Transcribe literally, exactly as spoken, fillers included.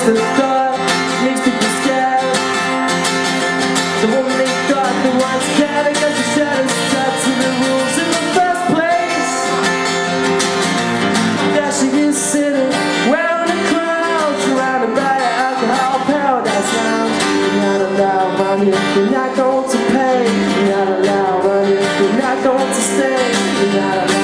the thought makes people scared. The woman they thought they weren't scared because the shadows stuck to the rules in the first place. There she is sitting, wearing a crown, surrounded by an alcohol paradise lounge. You're not allowed money, you're not going to pay. You're not allowed money, you're not going to stay. You're not allowed